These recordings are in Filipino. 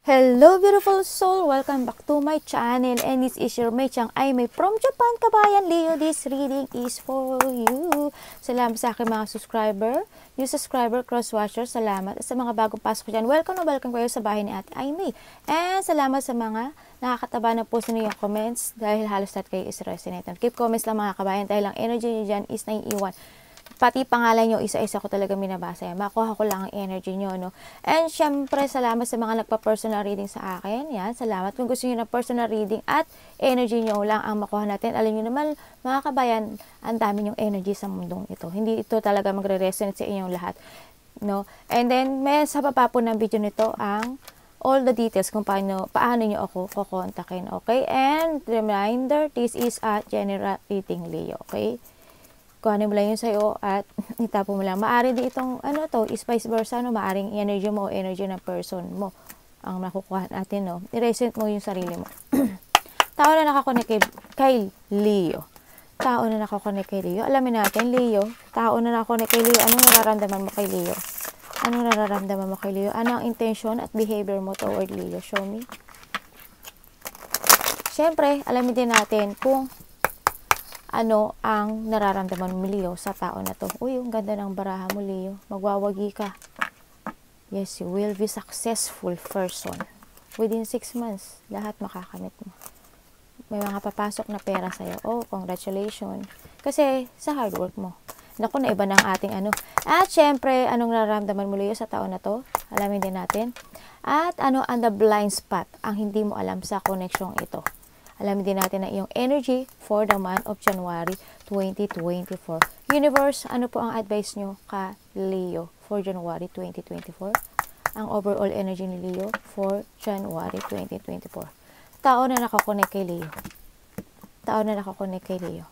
Hello beautiful soul! Welcome back to my channel and this is your May Chang Aimee from Japan, Kabayan Leo. This reading is for you. Salamat sa aking mga subscriber, new subscriber, cross-watcher, salamat. At sa mga bagong pasok dyan, welcome na welcome kayo sa bahay ni Ate Aimee. And salamat sa mga nakakataba na post ninyo yung comments dahil halos lahat kayo is resonate. Keep comments lang mga kabayan dahil ang energy nyo dyan is naiiwan. Pati pangalan nyo, isa-isa ko talaga minabasa. Makuha ko lang ang energy nyo, no? And syempre, salamat sa mga nagpa-personal reading sa akin. Yan, salamat. Kung gusto nyo ng personal reading at energy nyo lang ang makuha natin. Alam nyo naman, mga kabayan, ang dami yung energy sa mundong ito. Hindi ito talaga magre-resonate sa inyong lahat, no? And then, may sa baba po ng video nito ang all the details kung paano nyo ako kukontakin, okay? And reminder, this is a general reading, Leo, okay? Kuhanin mo lang yun sa'yo at itapo mo lang. Maari din itong, is vice versa, no? Maaring energy mo o energy ng person mo ang nakukuha natin, no? I-resent mo yung sarili mo. Tao na nakakonect kay Leo. Tao na nakakonect kay Leo. Alamin natin, Leo. Tao na nakakonect kay Leo. Anong nararamdaman mo kay Leo? Anong nararamdaman mo kay Leo? Ano ang intention at behavior mo toward Leo? Show me. Siyempre, alamin din natin kung ano ang nararamdaman mo, Leo, sa tao na to. Uy, ang ganda ng baraha mo, Leo. Magwawagi ka. Yes, you will be successful person. Within 6 months, lahat makakamit mo. May mga papasok na pera sa'yo. Oh, congratulations. Kasi sa hard work mo. Naku, na iba ng ating ano. At syempre, anong nararamdaman mo, Leo, sa tao na to? Alamin din natin. At ano ang the blind spot, ang hindi mo alam sa koneksyong ito. Alamin din natin na iyong energy for the month of January 2024. Universe, ano po ang advice nyo ka Leo for January 2024? Ang overall energy ni Leo for January 2024. Tao na nakakonect kay Leo. Tao na nakakonect kay Leo.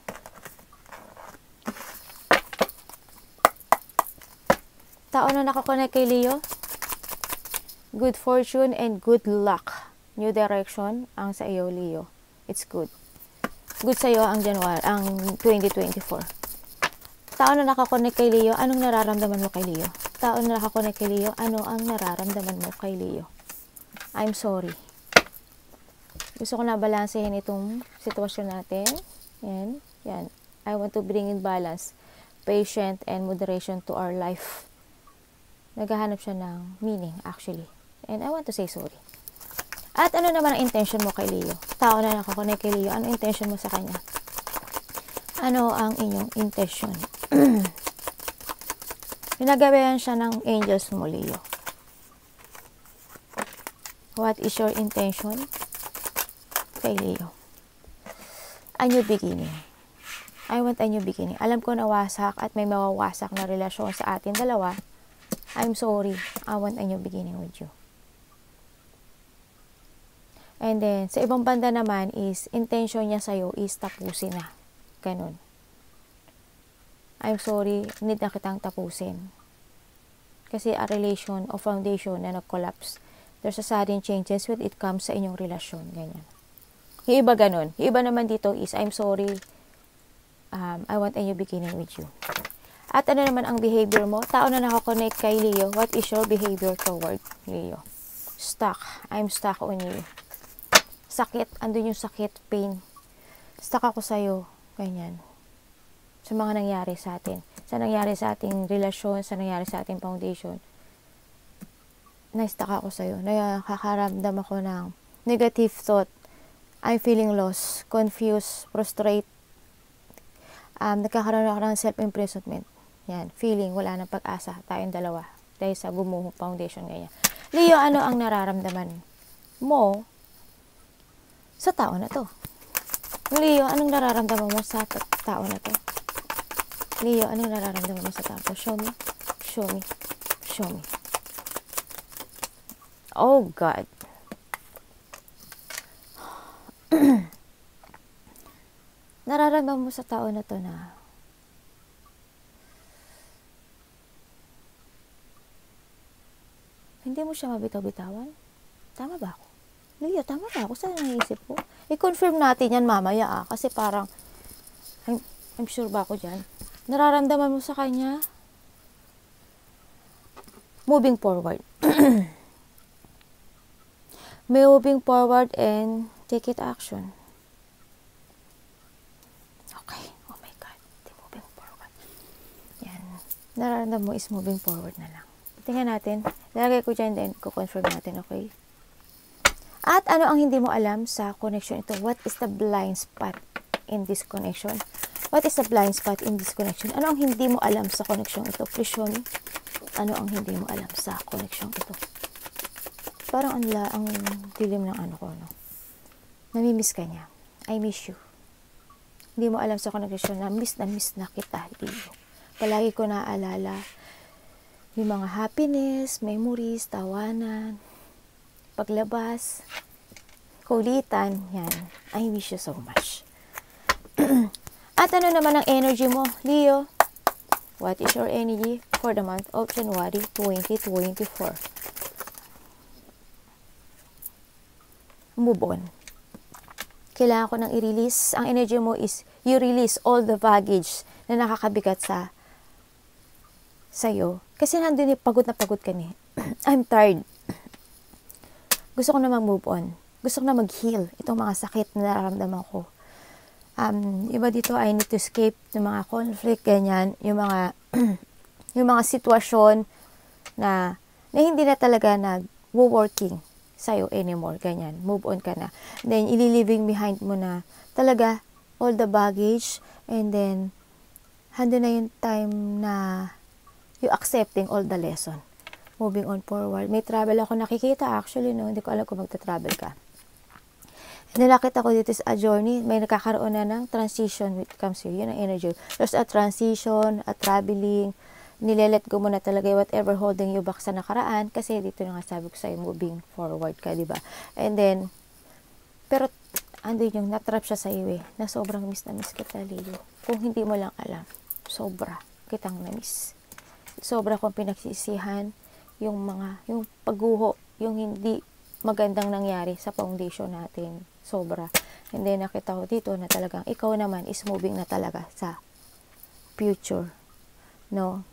Tao na nakakonect kay Leo. Good fortune and good luck. New direction ang sa iyo, Leo. It's good. Good sa'yo ang January, ang 2024. Tao na nakakonect kay Leo, anong nararamdaman mo kay Leo? Tao na nakakonect kay Leo, ano ang nararamdaman mo kay Leo? I'm sorry. Gusto ko na balansehin itong sitwasyon natin. Yan. I want to bring in balance, patience, and moderation to our life. Naghahanap siya ng meaning, actually. And I want to say sorry. At ano naman ang intention mo kay Leo? Tao na nakakonect kay Leo, ano intention mo sa kanya? Ano ang inyong intention? Pinagawayan siya ng angels mo, Leo. What is your intention kay Leo? A new beginning. I want a new beginning. Alam ko na wasak at may mawawasak na relasyon sa atin dalawa. I'm sorry. I want a new beginning with you. And then, sa ibang banda naman is, intention niya sa'yo is tapusin na. Ganun. I'm sorry, need na kitang tapusin. Kasi a relation o foundation na nag-collapse, there's a sudden changes when it comes sa inyong relasyon. Ganyan. Yung iba ganun. Yung iba naman dito is, I'm sorry, I want a new beginning with you. At ano naman ang behavior mo? Tao na nakakonect kay Leo, what is your behavior toward Leo? Stuck. I'm stuck on you. Sakit, andun yung sakit, pain. Stuck ako sa'yo, ganyan. Sa mga nangyari sa atin. Sa nangyari sa ating relasyon, sa nangyari sa ating foundation. Na-stuck ako sa'yo. Nakakaramdam ako ng negative thought. I'm feeling lost, confused, frustrated. Nagkakaroon ako ng self-imprisonment. Yan, feeling, wala nang pag-asa. Tayong dalawa. Dahil sa bumuhong foundation, ganyan. Leo, ano ang nararamdaman mo sa tao na to? Leo, anong nararamdaman mo sa tao na to? Leo, anong nararamdaman mo sa tao to? Show me. Show me. Show me. Oh, God. Nararamdaman mo sa tao na to na hindi mo siya mabitaw-bitawan? Tama ba ako? Leo, tama ba ako? Saan naisip ko? I-confirm natin yan mamaya kasi parang I'm sure ba ako dyan? Nararamdaman mo sa kanya? Moving forward. moving forward and take it action. Okay. Oh my God. Moving forward. Yan. Nararamdaman mo is moving forward na lang. Tingnan natin. Lalagay ko dyan din. Ko-confirm natin. Okay. At ano ang hindi mo alam sa connection ito? What is the blind spot in this connection? What is the blind spot in this connection? Ano ang hindi mo alam sa connection ito? Please show me. Ano ang hindi mo alam sa connection ito? Parang ang dilim ng ano ko, no? Namimiss ka niya. I miss you. Hindi mo alam sa connection na miss na kita. Palagi ko naaalala yung mga happiness, memories, tawanan, paglabas, kulitan, yan. I miss you so much. At ano naman ang energy mo, Leo? What is your energy for the month of January 2024? Move on. Kailangan ko nang i-release. Ang energy mo is you release all the baggage na nakakabigat sa'yo. Kasi nandun pagod na pagod ka ni. I'm tired. Gusto ko na mag-move on. Gusto ko na mag-heal itong mga sakit na nararamdaman ko. Iba dito, I need to escape yung mga conflict, ganyan. Yung mga yung mga sitwasyon na hindi na talaga nag-working sa'yo anymore, ganyan. Move on ka na. Then, ililiving behind mo na talaga all the baggage, and then, hando na yung time na you accepting all the lesson. Moving on forward. May travel ako nakikita, actually, no? Hindi ko alam kung magta-travel ka. And then, nakita ko dito is a journey. May nakakaroon na ng transition when it comes here. Yun ang energy. There's a transition, a traveling, nilelet go mo na talaga whatever holding you back sa nakaraan, kasi dito na nga sabi ko sa'yo, moving forward ka, diba? And then, pero, andun yung natrap siya sa iyo na sobrang miss na miss kita, Leo. Kung hindi mo lang alam, sobra kitang na-miss. Sobra kong pinagsisihan yung pagguho, yung hindi magandang nangyari sa foundation natin. Sobra. And then, nakita ko dito na talagang ikaw naman is moving na talaga sa future. No?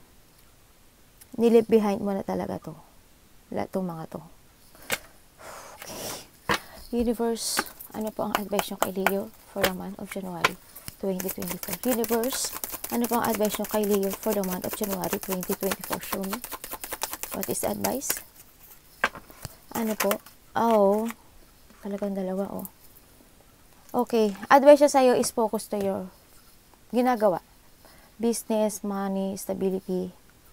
Nilip behind mo na talaga to. Lahat itong mga to. Okay. Universe, ano po ang advice nyo kay Leo for the month of January 2024? Universe, ano po ang advice nyo kay Leo for the month of January 2024? Show me. What is the advice? Ano po? Oh, talagang dalawa, oh. Okay. Advice nyo sa'yo is focus to your ginagawa. Business, money, stability,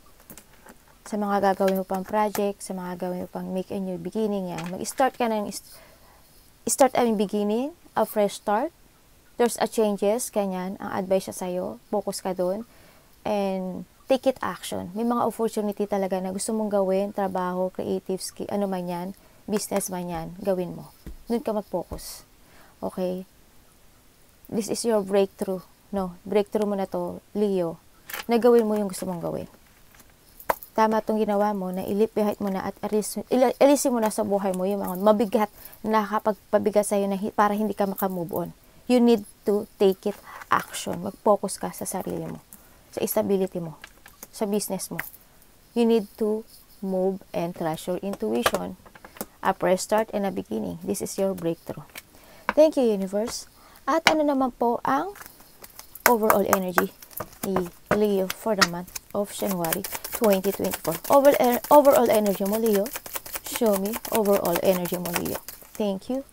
sa mga gagawin mo pang project, sa mga gagawin mo pang make a new beginning, yan. Mag-start ka ng, start a beginning, a fresh start. There's a changes, kanyan. Ang advice siya sa'yo, focus ka dun, and take it action. May mga opportunity talaga na gusto mong gawin, trabaho, creative skill, ano man yan, business man yan, gawin mo. Dun ka mag-focus. Okay? This is your breakthrough. No, breakthrough mo na to, Leo, na gawin mo yung gusto mong gawin. Tama itong ginawa mo, na ilip-behind mo na at alisin mo na sa buhay mo yung mga mabigat na nakakapagpabigat sa'yo na para hindi ka makamove on. You need to take it action. Mag-focus ka sa sarili mo, sa stability mo, sa business mo. You need to move and trust your intuition. A fresh start and a beginning. This is your breakthrough. Thank you, Universe. At ano naman po ang overall energy ni Leo for the month of January 2024. Overall energy mo, Leo. Show me overall energy mo, Leo. Thank you.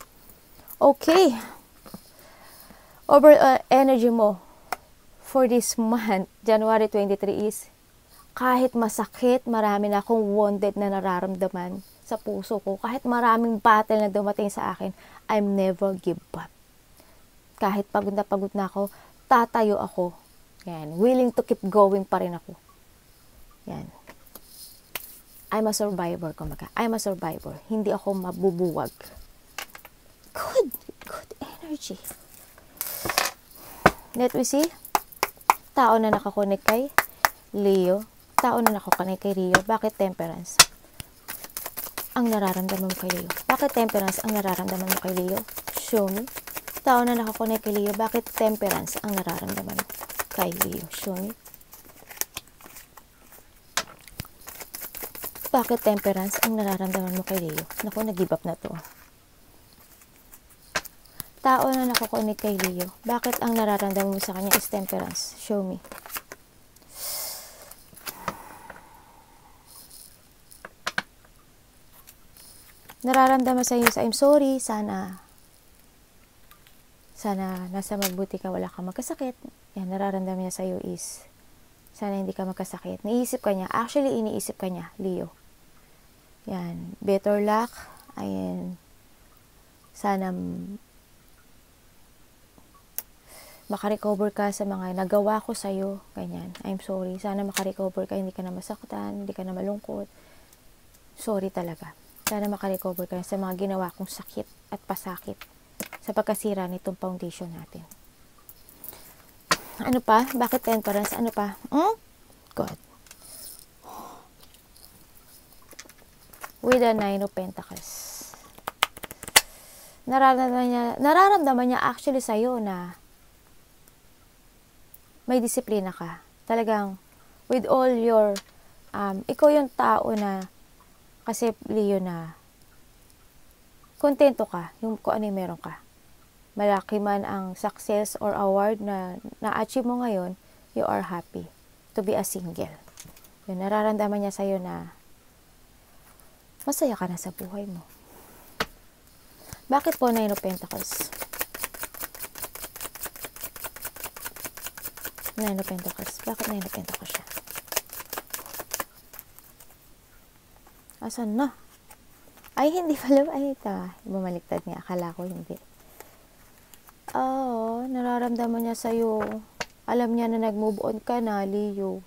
Okay. Overall energy mo for this month, January 23, is kahit masakit, marami na akong wounded na nararamdaman sa puso ko. Kahit maraming battle na dumating sa akin, I'm never give up. Kahit pagod na ako, tatayo ako. Yan. Willing to keep going pa rin ako. Yan. I'm a survivor, kumaga. I'm a survivor. Hindi ako mabubuwag. Good energy. Let we see. Tao na nakakonek kay Leo. Tao na nakakonek kay Leo. Bakit temperance? Ang nararamdaman mo kay Leo. Bakit temperance ang nararamdaman mo kay Leo? Show me. Tao na nakakonek kay Leo. Bakit temperance ang nararamdaman mo kay Leo? Show me. bakit temperance ang nararamdaman mo kay Leo? Naku, nag-give up na to. Tao na nakukunik kay Leo. Bakit ang nararamdaman mo sa kanya is temperance? Show me. Nararamdaman sa iyo sa I'm sorry, sana nasa mabuti ka, wala kang magkasakit. Yan, nararamdaman niya sa iyo is sana hindi ka magkasakit. Naisip ka niya, actually iniisip ka niya, Leo. Yan, better luck. Ayan, sana makarecover ka sa mga nagawa ko sa iyo. Ganyan, I'm sorry. Sana makarecover ka, hindi ka na masaktan, hindi ka na malungkot. Sorry talaga. Sana makarecover ka sa mga ginawa kong sakit at pasakit sa pagkasira nitong foundation natin. Ano pa? Bakit temperance? Ano pa? God. With the 9 of Pentacles. Nararamdaman niya actually sa'yo na may disiplina ka. Talagang with all your, ikaw yung tao na kasi Leo na kontento ka yung kung ano yung meron ka. Malaki man ang success or award na na-achieve mo ngayon, you are happy to be a single. Yun, nararamdaman niya sa'yo na masaya ka na sa buhay mo. Bakit po 9 of Pentacles? 9 of Pentacles. Bakit 9 of Pentacles siya? Asan na? Ay, hindi pala. Ay, ito. Bumaliktad niya. Akala ko hindi. Oo, nararamdaman niya sa'yo. Alam niya na nag-move on ka na, Leo.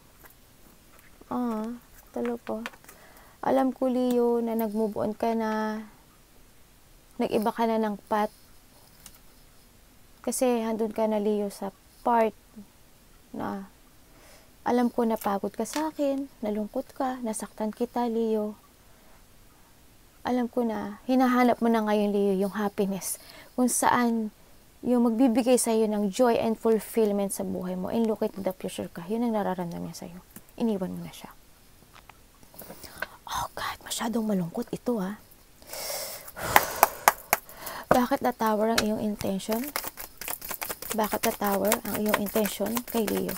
Talaga. Alam ko, Leo, na nag-move on ka na. Nag-iba ka na ng path. Kasi handun ka na, Leo, sa part na alam ko na pagod ka sa akin, nalungkot ka, nasaktan kita, Leo. Alam ko na, hinahanap mo na ngayon, Leo, yung happiness. Kung saan, yung magbibigay sa'yo ng joy and fulfillment sa buhay mo. And look at the future ka. Yun ang nararamdaman niya sa'yo. Iniwan mo na siya. Oh God, masyadong malungkot ito, ha. Bakit na tower ang iyong intention? Bakit na tower ang iyong intention kay Leo?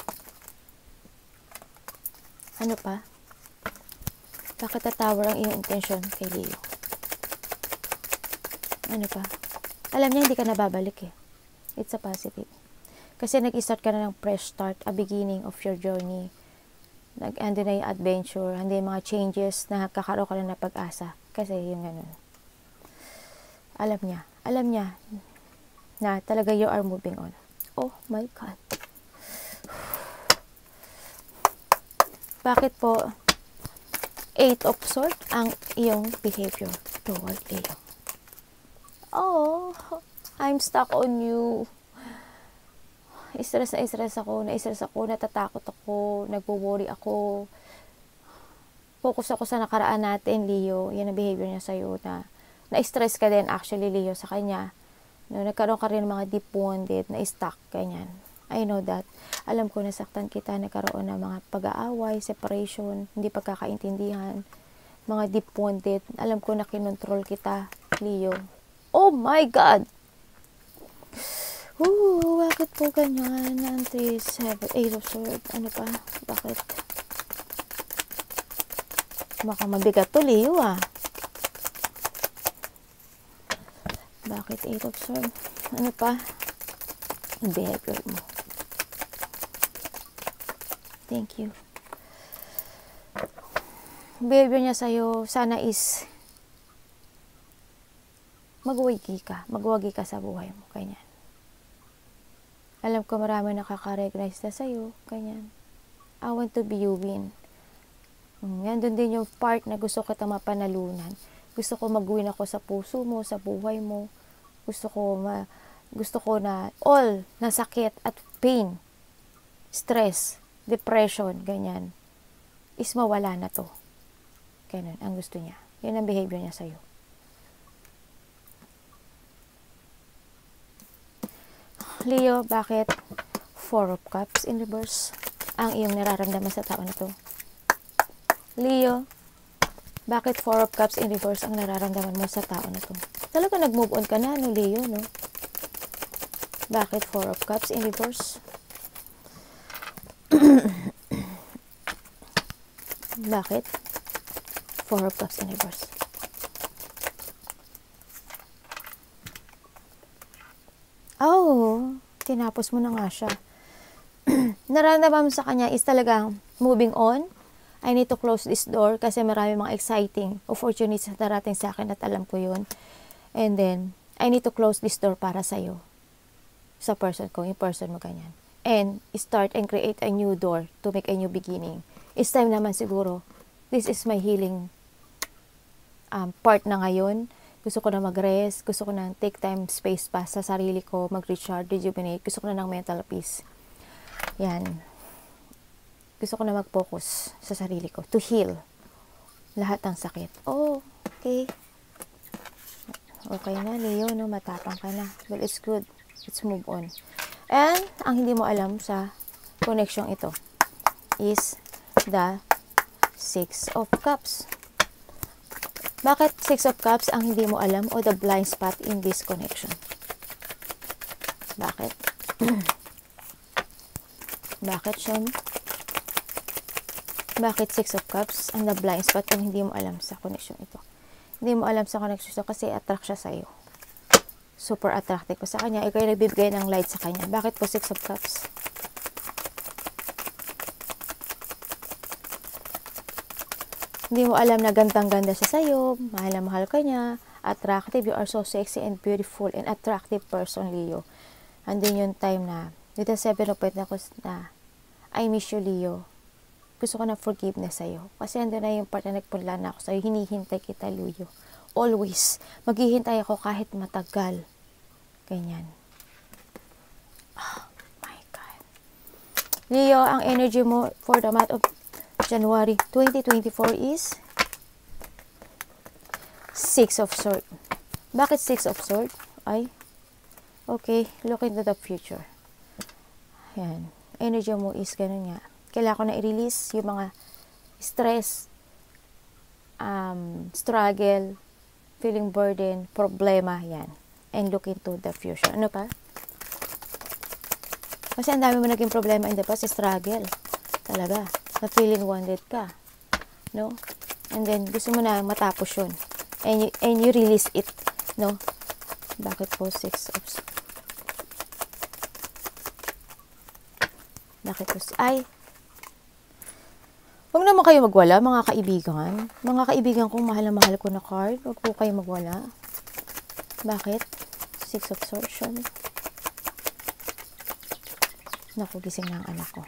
Ano pa? Bakit na-tower ang iyong intention kay Leo? Ano pa? Alam niya hindi ka nababalik eh. It's a positive. Kasi nag-start ka na ng fresh start, a beginning of your journey. Nag-ando na yung adventure, hindi yung mga changes na kakaroon ka na ng pag-asa. Kasi yung ganun. Alam niya na talaga you are moving on. Oh my God. Bakit po 8 of Swords ang iyong behavior toward Leo? Oh, I'm stuck on you. Stress ako, natatakot ako, nagwo-worry ako. Focus ako sa nakaraan natin, Leo. Yan ang behavior niya sa'yo na na-stress ka din actually, Leo, sa kanya. No, nagkaroon ka rin ng mga deep wounded, na stuck, ganyan. I know that. Alam ko nasaktan kita, nagkaroon ng mga pag-aaway, separation, hindi pagkakaintindihan, mga deep wounded. Alam ko na kinontrol kita, Leo. Oh my God! Bakit po ganyan? 3, 7, 8 of Swords. Ano pa? Bakit? Baka mabigat to, Leo, ah. Bakit 8 of Swords? Ano pa? Ang behavior mo. Thank you. Behavior niya sa'yo, sana is magwagi ka sa buhay mo, ganyan. Alam ko marami nakaka-recognize na sa'yo, ganyan. I want to be you win. Yan, doon din yung part na gusto kita mapanalunan. Gusto ko mag-win ako sa puso mo, sa buhay mo. Gusto ko na all na sakit at pain, stress, depression, ganyan, is mawala na to. Ganun ang gusto niya. Yun ang behavior niya sa'yo. Leo, bakit 4 of Cups in reverse ang iyong nararamdaman sa tao na to? Leo, Bakit 4 of Cups in reverse ang nararamdaman mo sa tao na to? Talaga nag-move on ka na, no, Leo, no? Bakit 4 of Cups in reverse? Bakit 4 of Cups in reverse? Oh, tinapos mo na nga siya. Nararamdaman mo sa kanya is talagang moving on. I need to close this door kasi marami mga exciting opportunities na darating sa akin at alam ko yun. And then, I need to close this door para sa'yo. Sa person ko, yung person mo ganyan. And start and create a new door to make a new beginning. It's time naman siguro. This is my healing part na ngayon. Gusto ko na mag-rest. Gusto ko na take time, space pa sa sarili ko. Mag-recharge, rejuvenate. Gusto ko na ng mental peace. Yan. Gusto ko na mag-focus sa sarili ko. To heal. Lahat ng sakit. Oh, okay. Okay na, Leo, no? Matapang ka na. Well, it's good. Let's move on. And, ang hindi mo alam sa connection ito is the 6 of Cups. Bakit 6 of Cups ang hindi mo alam o the blind spot in this connection? Bakit? Bakit, Sean? Bakit 6 of Cups ang the blind spot ang hindi mo alam sa connection ito? Hindi mo alam sa connection ito kasi attract siya sa'yo. Super attractive ko sa kanya. Ikaw ay nagbibigay ng light sa kanya. Bakit po 6 of Cups? Hindi mo alam na gandang-ganda siya sa'yo. Mahal na mahal ka niya. Attractive. You are so sexy and beautiful and attractive person, Leo. Andun yung time na with the 7 of Pentacles na I miss you, Leo. Gusto ko na forgiveness sa'yo. Kasi andun na yung part na nagpunla na ako sa'yo. Hinihintay kita, Leo. Always. Maghihintay ako kahit matagal. Ganyan. Oh my God. Leo, ang energy mo for the month of January 2024 is 6 of Swords. Bakit 6 of Swords? Ay, okay. Look into the future. Yan. Energy mo is ganun nga. Kailangan ko na i-release yung mga stress, struggle, feeling burden, problema, yan. And look into the future. Ano pa? Kasi ang dami mo naging problema in the past, struggle. Talaga. Na feeling wounded ka. No? And then, gusto mo na matapos yun. And you release it. No? Bakit po 6 of... Bakit po... Ay! Huwag naman kayo magwala, mga kaibigan. Mga kaibigan kong mahal na mahal ko na card. Huwag po kayo magwala. Bakit? 6 of Swords. Naku, gising na ang anak ko.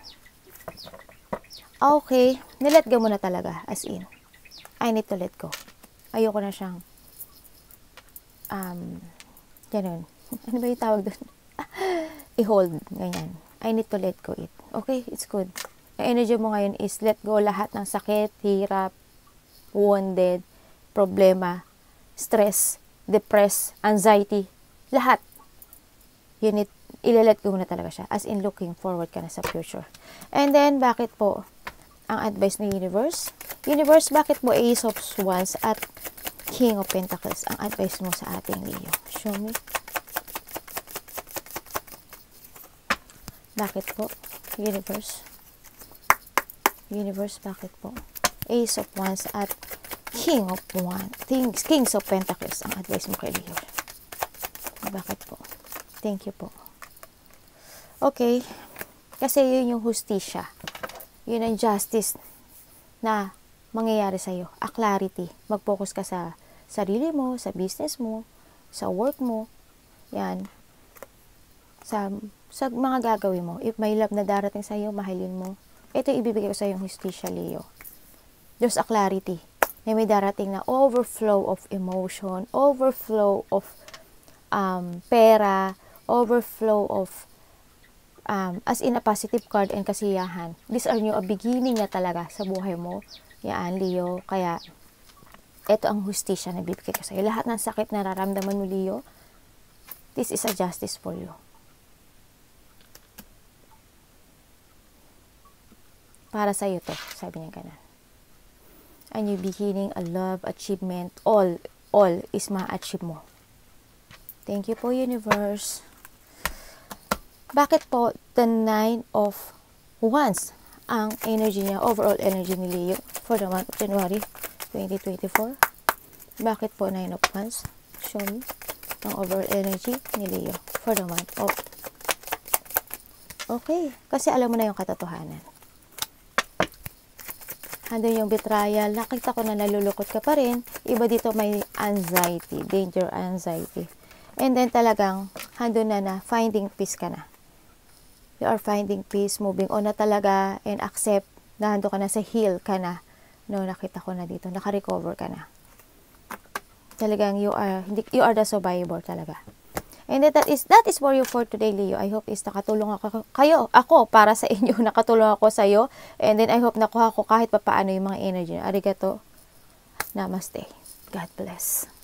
Okay. Nilet go mo na talaga. As in. I need to let go. Ayoko na siyang ganun. Ano ba yung tawag doon? I-hold. Ganyan. I need to let go it. Okay? It's good. Ang energy mo ngayon is let go lahat ng sakit, hirap, wounded, problema, stress, depressed, anxiety, lahat. You need, ilalet go na talaga siya. As in, looking forward ka na sa future. And then, bakit po ang advice ng Universe? Universe, bakit mo Ace of Wands at King of Pentacles ang advice mo sa ating Leo? Show me. Bakit po? Universe. Universe, bakit po? Ace of Wands at King of Wands. Kings of Pentacles ang advice mo kay Leo. Bakit po? Thank you po. Okay. Kasi yun yung hustisya. Yun ang justice na mangyayari sa'yo. A clarity. Mag-focus ka sa sarili mo, sa business mo, sa work mo. Yan. Sa mga gagawin mo. If may love na darating sa'yo, mahalin mo. Ito ibibigay ko sa yung hustisya, Leo. There's a clarity. May darating na overflow of emotion, overflow of pera, overflow of as in a positive card and kasiyahan. These are new, a beginning na talaga sa buhay mo. Yan, Leo. Kaya, ito ang hustisya na bibigay ko sa'yo. Lahat ng sakit na nararamdaman mo, Leo, this is a justice for you. Para sa'yo to, sabi niya ganun. a new beginning, a love, achievement, all is ma-achieve mo. Thank you po, universe. Bakit po the 9 of Wands ang energy niya, overall energy ni Leo for the month of January 2024? Bakit po 9 of Wands? Show me ang overall energy ni Leo for the month of... Okay, kasi alam mo na yung katotohanan. Andun yung betrayal, nakita ko na nalulukot ka pa rin. Iba dito may anxiety, danger anxiety. And then talagang, andun na finding peace ka na. You are finding peace, moving on na talaga, and accept na andun ka na sa heal ka na. No, nakita ko na dito, naka-recover ka na. Talagang you are the survivor talaga. And that is for you for today, Leo. I hope is nakatulong ako para sa inyo, nakatulong ako sa iyo. And then I hope nakuha ko kahit papaano yung mga energy. Arigato. Namaste. God bless.